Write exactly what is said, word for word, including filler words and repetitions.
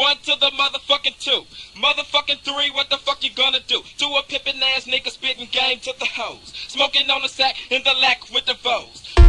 One to the motherfucking two. Motherfucking three, what the fuck you gonna do? To a pimpin' ass nigga spitting game to the hoes. Smoking on the sack in the lack with the foes.